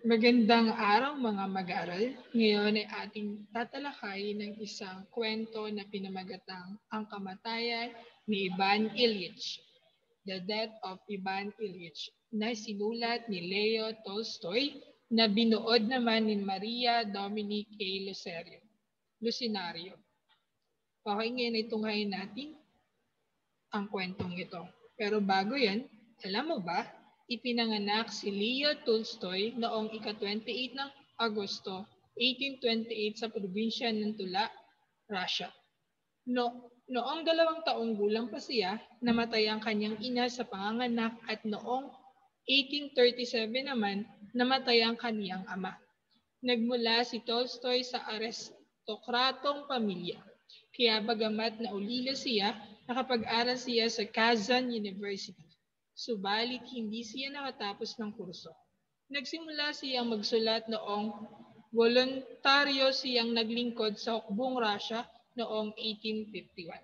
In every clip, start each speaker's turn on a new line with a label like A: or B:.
A: Magandang araw mga mag-aaral. Ngayon ay ating tatalakayin ng isang kwento na pinamagatang Ang Kamatayan ni Ivan Ilyich, The Death of Ivan Ilyich, na sinulat ni Leo Tolstoy na binuod naman ni Maria Dominic A. Lucinario. Okay, ngayon ay tunghayin natin ang kwentong ito. Pero bago yan, alam mo ba, ipinanganak si Leo Tolstoy noong ika-28 ng Agosto 1828 sa probinsya ng Tula, Russia. Noong 2 taong gulang pa siya, namatay ang kanyang ina sa panganganak at noong 1837 naman, namatay ang kaniyang ama. Nagmula si Tolstoy sa aristokratong pamilya. Kaya bagamat naulila siya, nakapag-aral siya sa Kazan University. Subalit hindi siya nakatapos ng kurso. Nagsimula siyang magsulat noong voluntaryo siyang naglingkod sa Hukbong Russia noong 1851.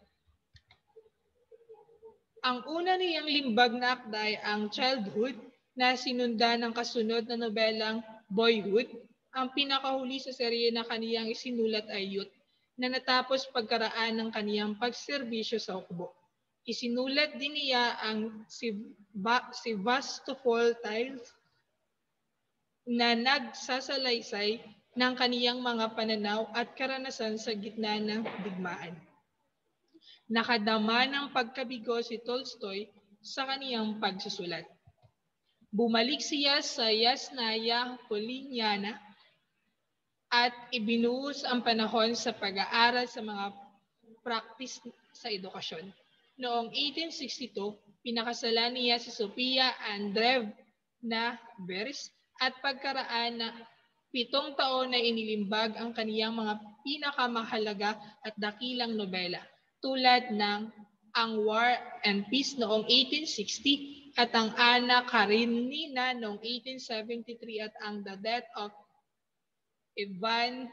A: Ang una niyang limbag na akda ay ang Childhood na sinundan ng kasunod na nobelang Boyhood. Ang pinakahuli sa serye na kaniyang isinulat ay Youth na natapos pagkaraan ng kaniyang pagserbisyo sa hukbo. Isinulat din niya ang Sevastopol Tales na nagsasalaysay ng kaniyang mga pananaw at karanasan sa gitna ng digmaan. Nakadama ng pagkabigo si Tolstoy sa kaniyang pagsusulat. Bumalik siya sa Yasnaya Polinyana at ibinuhos ang panahon sa pag-aaral sa mga practice sa edukasyon. Noong 1862, pinakasalan niya si Sofia Andreevna Beres at pagkaraan na 7 taon na inilimbag ang kaniyang mga pinakamahalaga at dakilang nobela tulad ng Ang War and Peace noong 1860 at ang Anna Karenina noong 1873 at ang The Death of Ivan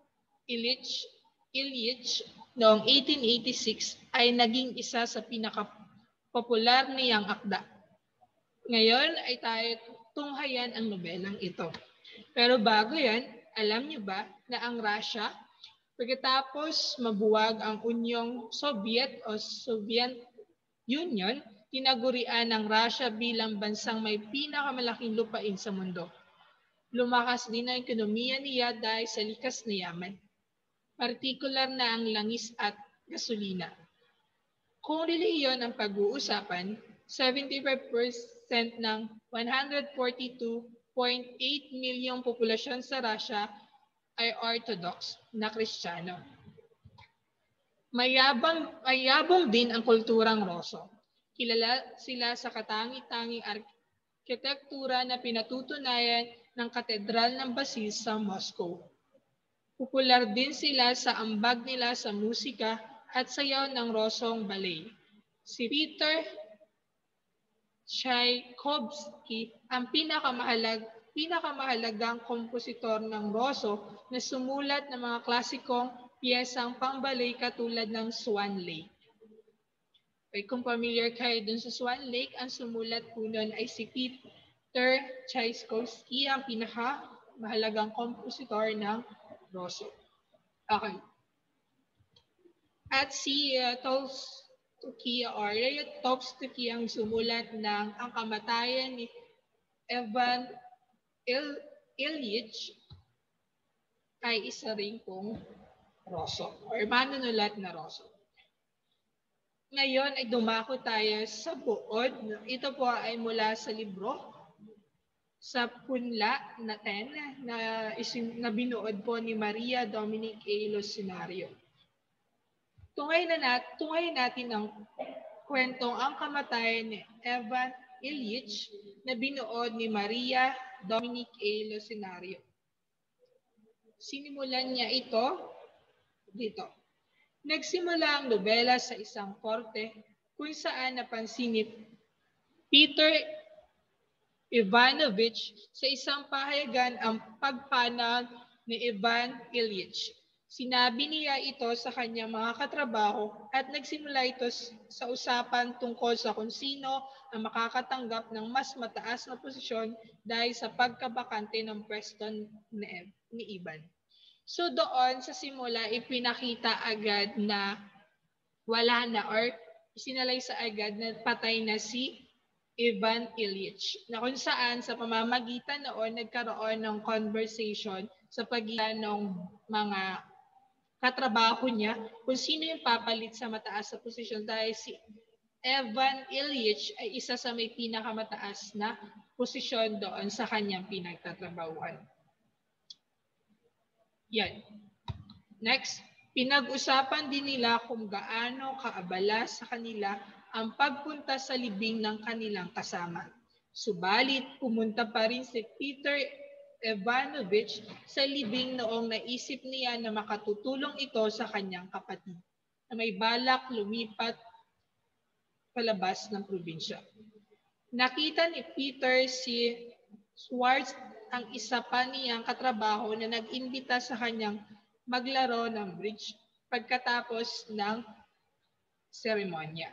A: Ilyich noong 1886 ay naging isa sa pinakapopular niyang akda. Ngayon ay tayo tunghayan ang nobelang ito. Pero bago yan, alam niyo ba na ang Russia, pagkatapos mabuwag ang Unyong Soviet o Soviet Union, tinagurian ng Russia bilang bansang may pinakamalaking lupain sa mundo. Lumakas din ang ekonomiya niya dahil sa likas na yaman, partikular na ang langis at gasolina. Kung relihiyon ang pag-uusapan, 75% ng 142.8 milyong populasyon sa Russia ay Orthodox na Kristiyano. Mayabong din ang kulturang Ruso. Kilala sila sa katangi-tanging arkitektura na pinatutunayan ng Katedral ng Basis sa Moscow. Popular din sila sa ambag nila sa musika at sayaw ng Rosong ballet. Si Peter Tchaikovsky ang pinakamahalagang kompositor ng Rosso na sumulat ng mga klasikong piyesang pang-ballet katulad ng Swan Lake. Okay, kung familiar kayo dun sa Swan Lake, ang sumulat po nun ay si Peter Tchaikovsky, ang pinakamahalagang kompositor ng Rosso. Okay. At si Tolstoy ang sumulat ng Ang Kamatayan ni Ivan Ilyich ay isa rin pong Rosso or manunulat na Rosso. Ngayon ay dumako tayo sa buod. Ito po ay mula sa libro sa punla na 10 na binuod po ni Maria Dominic A. Lucinario. Tunghayin natin ang kwentong Ang Kamatayan ni Ivan Ilyich na binuod ni Maria Dominic A. Lucinario. Sinimulan niya ito dito. Nagsimula ang nobela sa isang korte kung saan napansin ni Peter Ivanovich sa isang pahayagan ang pagpanag ni Ivan Ilyich. Sinabi niya ito sa kanyang mga katrabaho at nagsimula ito sa usapan tungkol sa kung sino ang makakatanggap ng mas mataas na posisyon dahil sa pagkabakante ng pwesto ni Ivan. So doon sa simula, ipinakita agad na wala na or isinalay sa agad na patay na si Ivan Ilyich, na kung saan sa pamamagitan noon nagkaroon ng conversation sa pagitan ng mga katrabaho niya kung sino yung papalit sa mataas na posisyon dahil si Ivan Ilyich ay isa sa may pinakamataas na posisyon doon sa kanyang pinagtatrabahuan. Yan. Next, pinag-usapan din nila kung gaano kaabala sa kanila ang pagpunta sa libing ng kanilang kasama. Subalit, pumunta pa rin si Peter Ivanovich sa libing noong naisip niya na makatutulong ito sa kanyang kapatid na may balak lumipat palabas ng probinsya. Nakita ni Peter si Schwartz, ang isa pa niyang katrabaho na nag-imbita sa kanyang maglaro ng bridge pagkatapos ng seremonya.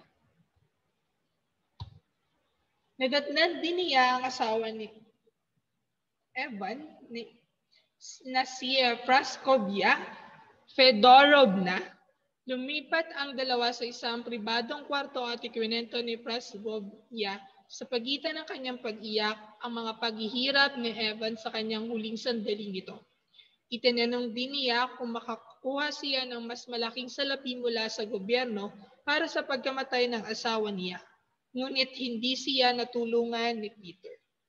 A: Nadatnan din niya ang asawa ni Evan na si Praskovia Fedorovna. Lumipat ang dalawa sa isang pribadong kwarto at ikwinento ni Praskovia sa pagitan ng kanyang pag-iyak ang mga paghihirap ni Evan sa kanyang huling sandaling ito. Itinanong din niya kung makakuha siya ng mas malaking salapi mula sa gobyerno para sa pagkamatay ng asawa niya. Ngunit hindi siya natulungan ni Peter.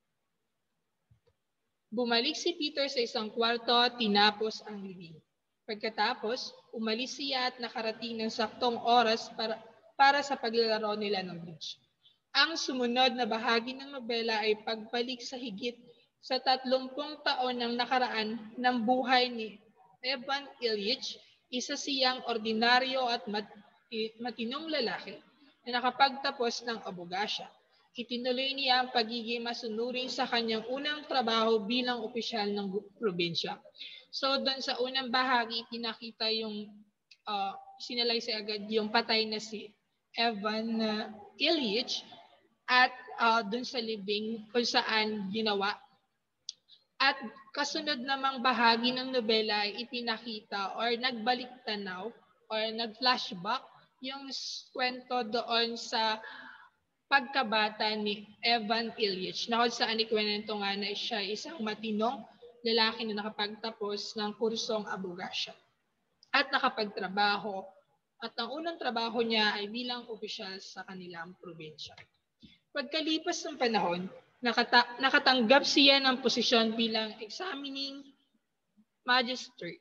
A: Bumalik si Peter sa isang kwarto at tinapos ang libing. Pagkatapos, umalis siya at nakarating ng saktong oras para sa paglalaro nila ng bridge. Ang sumunod na bahagi ng nobela ay pagbalik sa higit sa 30 taon ng nakaraan ng buhay ni Ivan Ilyich, isa siyang ordinaryo at matinong lalaki na nakapagtapos ng abogasya. Itinuloy niya ang pagiging masunuring sa kanyang unang trabaho bilang opisyal ng probinsya. So doon sa unang bahagi, pinakita yung sinalay sa agad yung patay na si Ivan Ilyich at doon sa libing kung saan ginawa. At kasunod namang bahagi ng nobela ay ipinakita or nagbalik tanaw or nag-flashback yung kwento doon sa pagkabata ni Ivan Ilyich na kung saan ikwento nga na siya isang matinong lalaki na nakapagtapos ng kursong abogasya at nakapagtrabaho at ang unang trabaho niya ay bilang opisyal sa kanilang probinsya. Pagkalipas ng panahon, nakatanggap siya ng posisyon bilang examining magistrate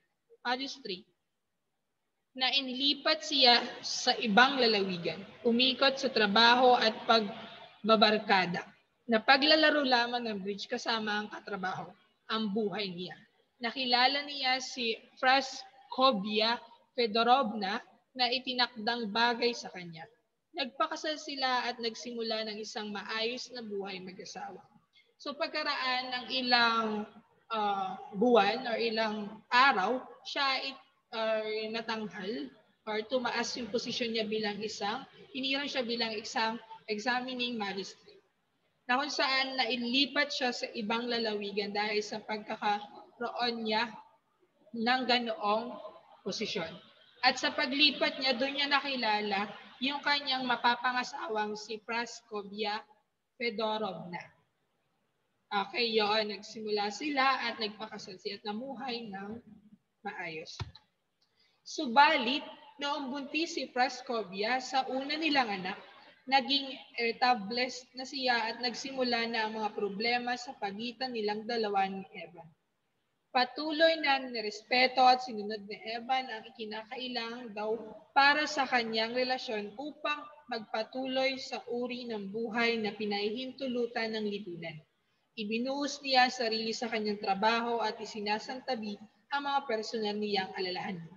A: na inilipat siya sa ibang lalawigan, umikot sa trabaho at pagbabarkada, na paglalaro lamang ng bridge kasama ang katrabaho, ang buhay niya. Nakilala niya si Praskovia Fedorovna na itinakdang bagay sa kanya. Nagpakasal sila at nagsimula ng isang maayos na buhay mag-asawa. So pagkaraan ng ilang buwan or ilang araw, siya natanghal or tumaas yung posisyon niya bilang hinirang siya bilang isang examining magistrate. Na kung saan nailipat siya sa ibang lalawigan dahil sa pagkakaroon niya ng ganoong posisyon. At sa paglipat niya, doon niya nakilala yung kanyang mapapangasawang si Praskovia Fedorovna. Okay, yun. Nagsimula sila at nagpakasal siya at namuhay ng maayos. Subalit, noong buntis si Praskovia sa una nilang anak, naging irritables na siya at nagsimula na ang mga problema sa pagitan nilang dalawa ni Evan. Patuloy na nirespeto at sinunod ni Evan ang ikinakailangan daw para sa kanyang relasyon upang magpatuloy sa uri ng buhay na pinahihintulutan ng lipunan. Ibinuhos niya ang sarili sa kanyang trabaho at isinasantabi ang mga personal niyang alalahanin.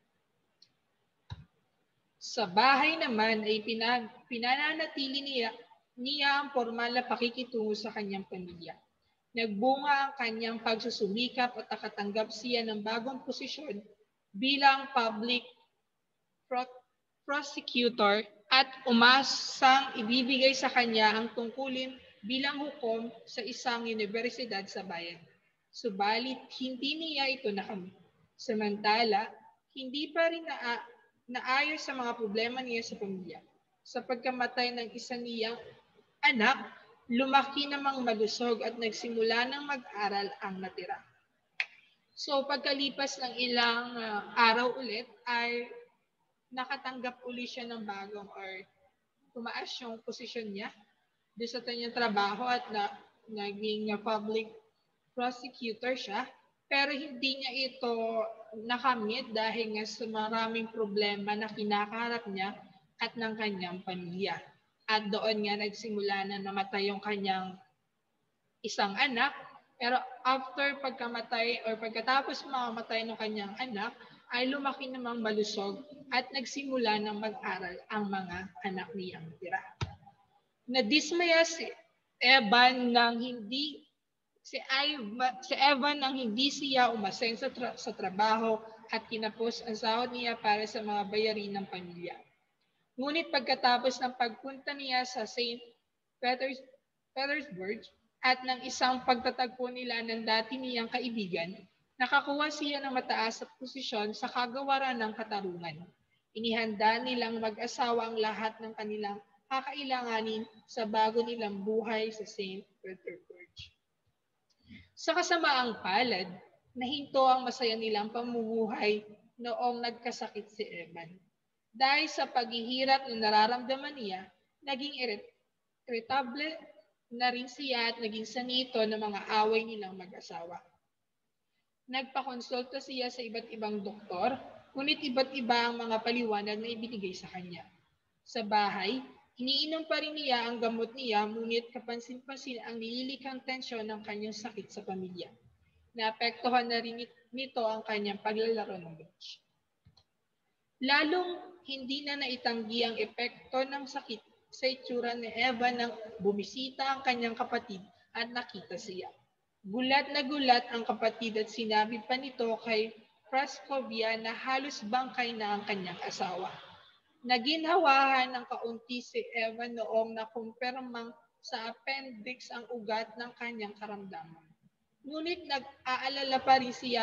A: Sa bahay naman ay pinananatili niya ang formal na pakikitungo sa kanyang pamilya. Nagbunga ang kanyang pagsusumikap at nakatanggap siya ng bagong posisyon bilang public prosecutor at umasang ibibigay sa kanya ang tungkulin bilang hukom sa isang universidad sa bayan. Subalit, hindi niya ito nakamit. Samantala, hindi pa rin naayos sa mga problema niya sa pamilya. Sa pagkamatay ng isa niyang anak, lumaki namang malusog at nagsimula ng mag-aral ang natira. So pagkalipas ng ilang araw ulit ay nakatanggap uli siya ng bagong or tumaas yung posisyon niya doon sa kanyang trabaho at naging public prosecutor siya. Pero hindi niya ito nakamit dahil nga sa maraming problema na kinakaharap niya at ng kanyang pamilya. At doon nga nagsimula na namatay yung kanyang isang anak. Pero after pagkamatay or pagkatapos makamatay ng kanyang anak, ay lumaki namang malusog at nagsimula ng mag-aral ang mga anak niyang tira. Nadismaya si Evan nang hindi siya umasen sa trabaho at kinapos ang sahod niya para sa mga bayarin ng pamilya. Ngunit pagkatapos ng pagpunta niya sa St. Petersburg at ng isang pagtatagpo nila ng dati niyang kaibigan, nakakuha siya ng mataas sa posisyon sa kagawaran ng katarungan. Inihanda nilang mag-asawa ang lahat ng kanilang kakailanganin sa bago nilang buhay sa St. Petersburg. Sa kasamaang palad, nahinto ang masaya nilang pamumuhay noong nagkasakit si Evan. Dahil sa paghihirap na nararamdaman niya, naging irritable na rin siya at naging sanito ng mga away nilang mag-asawa. Nagpakonsulta siya sa iba't ibang doktor, ngunit iba't iba ang mga paliwanag na ibinigay sa kanya. Sa bahay, iniinom pa rin niya ang gamot niya, ngunit kapansin-pansin ang nililikhang tensyon ng kanyang sakit sa pamilya. Naapektuhan na rin nito ang kanyang paglalaro ng bridge. Lalong hindi na naitanggi ang epekto ng sakit sa itsura ni Eva nang bumisita ang kanyang kapatid at nakita siya. Gulat na gulat ang kapatid at sinabi pa nito kay Praskovia na halos bangkay na ang kanyang asawa. Naginhawahan ng kaunti si Eva noong nakumpirmang sa appendix ang ugat ng kanyang karamdaman. Ngunit nag-aalala pa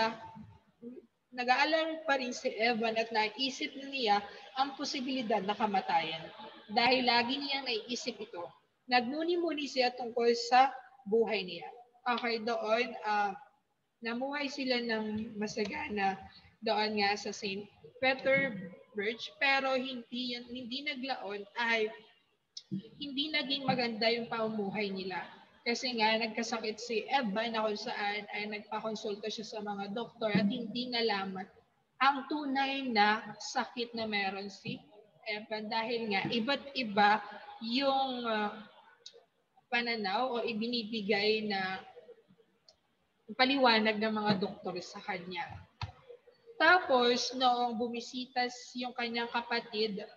A: rin si Evan at naisip niya ang posibilidad na kamatayan. Dahil lagi niyang naiisip ito, nagmuni-muni siya tungkol sa buhay niya. Okay, doon, namuhay sila ng masagana doon nga sa St. Petersburg, pero hindi naglaon ay hindi naging maganda yung pamumuhay nila. Kasi nga, nagkasakit si Evan na kung saan ay nagpakonsulta siya sa mga doktor at hindi nalaman ang tunay na sakit na meron si Evan dahil nga iba't iba yung pananaw o ibinibigay na paliwanag ng mga doktor sa kanya. Tapos, noong bumisita yung kanyang kapatid,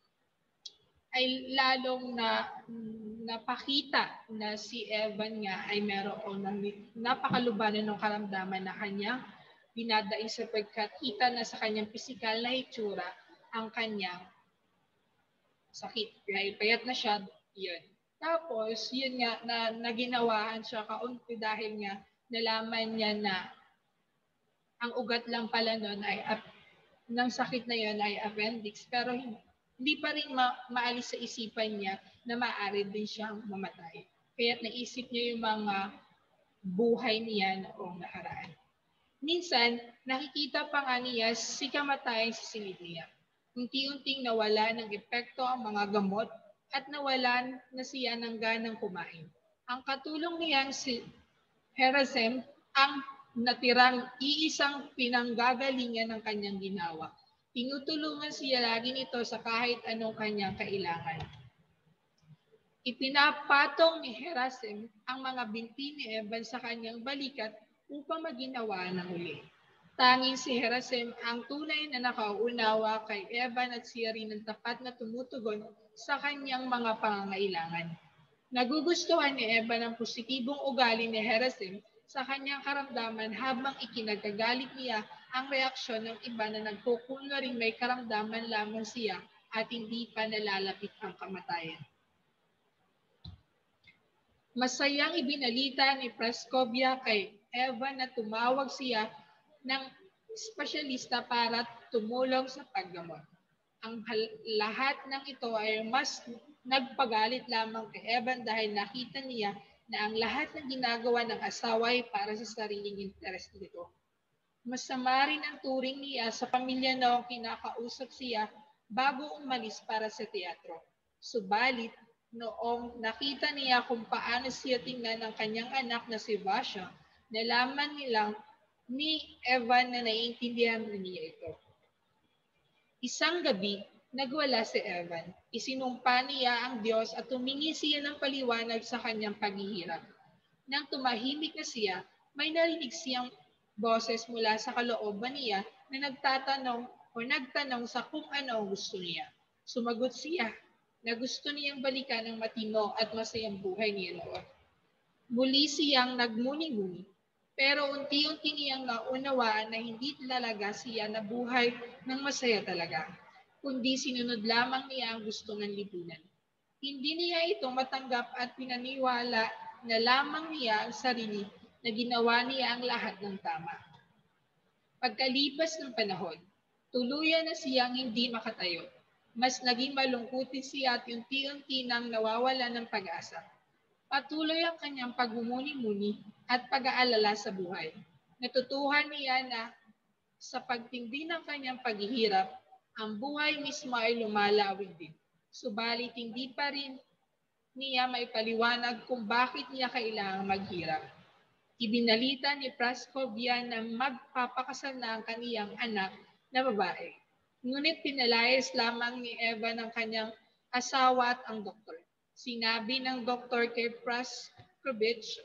A: ay lalong napakita na si Evan nga ay meron ng napakalubanan ng karamdaman na kanyang dinadaig sapagkat kita na sa kanyang pisikal na itsura ang kanyang sakit. Dahil payat na siya, yun. Tapos, yun nga, naginawahan siya kaunti dahil nga nalaman niya na ang ugat lang pala nun ay ng sakit na yun ay appendix. Pero hindi pa rin maalis sa isipan niya na maaari din siyang mamatay. Kaya't naisip niya yung mga buhay niya noong nakaraan. Minsan, nakikita pa nga niya si kamatayan sa silid niya. Unti-unting nawala ng epekto ang mga gamot at nawalan na siya ng ganang kumain. Ang katulong niyan si Herazem ang natirang iisang pinanggagalingan ng kanyang ginawa. Tinutulungan siya lagi nito sa kahit anong kanyang kailangan. Ipinapatong ni Herazem ang mga binti ni Evan sa kanyang balikat upang maginawa ng uli. Tanging si Herazem ang tunay na nakauunawa kay Evan at siya rin ang tapat na tumutugon sa kanyang mga pangangailangan. Nagugustuhan ni Evan ang positibong ugali ni Herazem sa kanyang karamdaman habang ikinagagalit niya ang reaksyon ng iba na nagkukunwaring may karamdaman lamang siya at hindi pa nalalapit ang kamatayan. Masayang ibinalita ni Praskovia kay Eva na tumawag siya ng espesyalista para tumulong sa paggamot. Ang lahat ng ito ay mas nagpagalit lamang kay Evan dahil nakita niya na ang lahat ng ginagawa ng asawa ay para sa sariling interes nito. Masama rin ang turing niya sa pamilya noong kinakausap siya bago umalis para sa teatro. Subalit, noong nakita niya kung paano siya tingnan ng kanyang anak na si Vasha, nalaman nilang ni Evan na naiintindihan niya ito. Isang gabi, nagwala si Evan. Isinumpa niya ang Diyos at tumingi siya ng paliwanag sa kanyang paghihirap. Nang tumahimik na siya, may narinig siyang boses mula sa kalooban niya na nagtanong sa kung ano ang gusto niya. Sumagot siya na gusto niyang balikan ang matino at masayang buhay niya noon. Muli siyang nagmuni-muni, pero unti-unti niyang naunawaan na hindi talaga siya nabuhay ng masaya talaga, kundi sinunod lamang niya ang gusto ng lipunan. Hindi niya ito matanggap at pinaniwala na lamang niya ang sarili na ginawa niya ang lahat ng tama. Pagkalipas ng panahon, tuluyan na siyang hindi makatayo. Mas naging malungkutin siya at unti-unti nang nawawala ng pag-asa. Patuloy ang kanyang pagmumuni-muni at pag-aalala sa buhay. Natutuhan niya na sa pagtindi ng kanyang paghihirap, ang buhay mismo ay lumalawig din. Subalit hindi pa rin niya may paliwanag kung bakit niya kailangang maghirap. Ibinalita ni Praskovia na magpapakasal na ang kaniyang anak na babae. Ngunit pinalayas lamang ni Eva ng kanyang asawa at ang doktor. Sinabi ng doktor kay Praskovich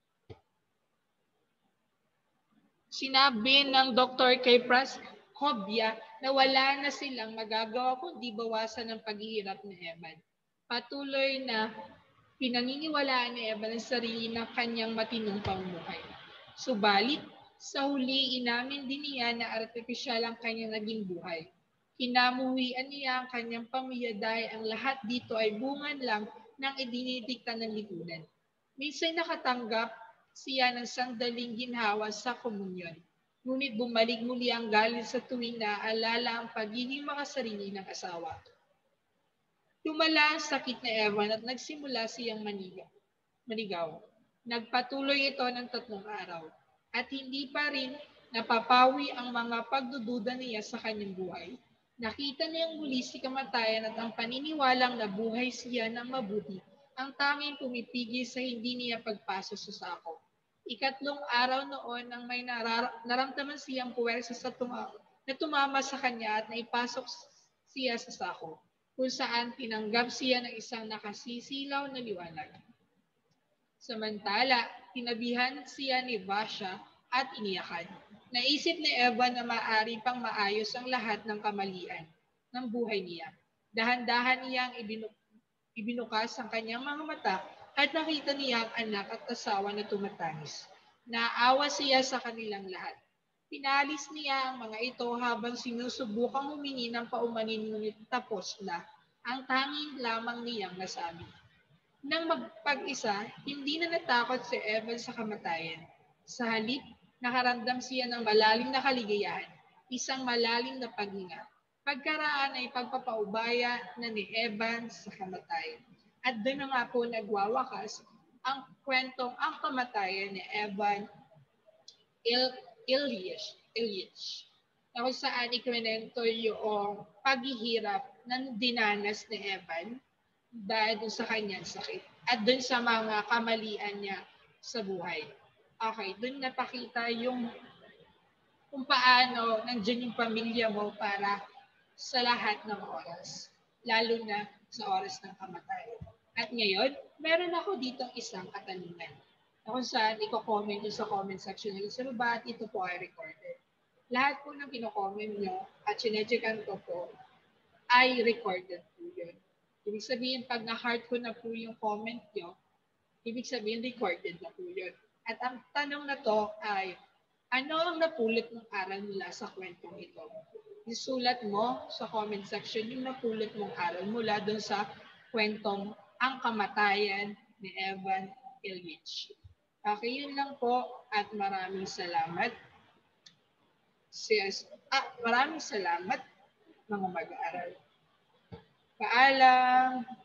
A: na wala na silang magagawa kundi bawasan ang paghihirap ni Evan. Patuloy na pinaniniwalaan ni Evan ang sarili ng kanyang matinong pamumuhay. Subalit, sa huli inamin din niya na artipisyal ang kanyang naging buhay. Kinamuhian niya ang kanyang pamilya dahil ang lahat dito ay bungan lang ng idinidikta ng lipunan. Minsan nakatanggap siya ng sandaling ginhawa sa komunyon. Ngunit bumalik muli ang galit sa tuwing naaalala ang pagiging makasarili ng asawa. Lumala ang sakit ni Evan at nagsimula siyang manigaw. Nagpatuloy ito ng 3 araw at hindi pa rin napapawi ang mga pagdududa niya sa kanyang buhay. Nakita niyang muli si kamatayan at ang paniniwalang nabuhay siya ng mabuti ang tanging pumipigil sa hindi niya pagpasok sa sako. 3 araw noon nang may naramdaman siyang puwersa na tumama sa kanya at naipasok siya sa sako, kung saan tinanggap siya ng isang nakasisilaw na liwanag. Samantala, tinabihan siya ni Vasha at iniyakan. Naisip ni Eva na maaari pang maayos ang lahat ng kamalian ng buhay niya. Dahan-dahan niyang ibinukas ang kanyang mga mata at nakita niya ang anak at asawa na tumatangis. Naawa siya sa kanilang lahat. Pinalis niya ang mga ito habang sinusubukang humingi ng paumanin ngunit tapos na ang tanging lamang niyang nasabi. Nang magpag-isa, hindi na natakot si Evan sa kamatayan. Sa halip, nakaramdam siya ng malalim na kaligayahan, isang malalim na paghinga. Pagkaraan ay pagpapaubaya na ni Evan sa kamatayan. At doon na nga po nagwawakas ang kwentong ang kamatayan ni Evan Ilyich, na kung saan ikwento yung paghihirap ng dinanas ni Evan dahil dun sa kanyang sakit at dun sa mga kamalian niya sa buhay. Okay, dun napakita yung kung paano nandiyan yung pamilya mo para sa lahat ng oras, lalo na sa oras ng kamatayan. At ngayon, meron ako ditong isang katanungan na kung saan i-comment nyo sa comment section nyo sa baba at ito po ay recorded. Lahat po ng kino-comment nyo at sinedyakan ko po ay recorded po yun. Ibig sabihin, pag na-heart ko na po yung comment nyo, ibig sabihin recorded na po yun. At ang tanong na to ay, ano ang napulot mong aral mula sa kwentong ito? Isulat mo sa comment section yung napulot mong aral mula dun sa kwentong Ang Kamatayan ni Ivan Ilyich. Okay, yun lang po at maraming salamat. Maraming salamat mga mag-aaral. Paalam!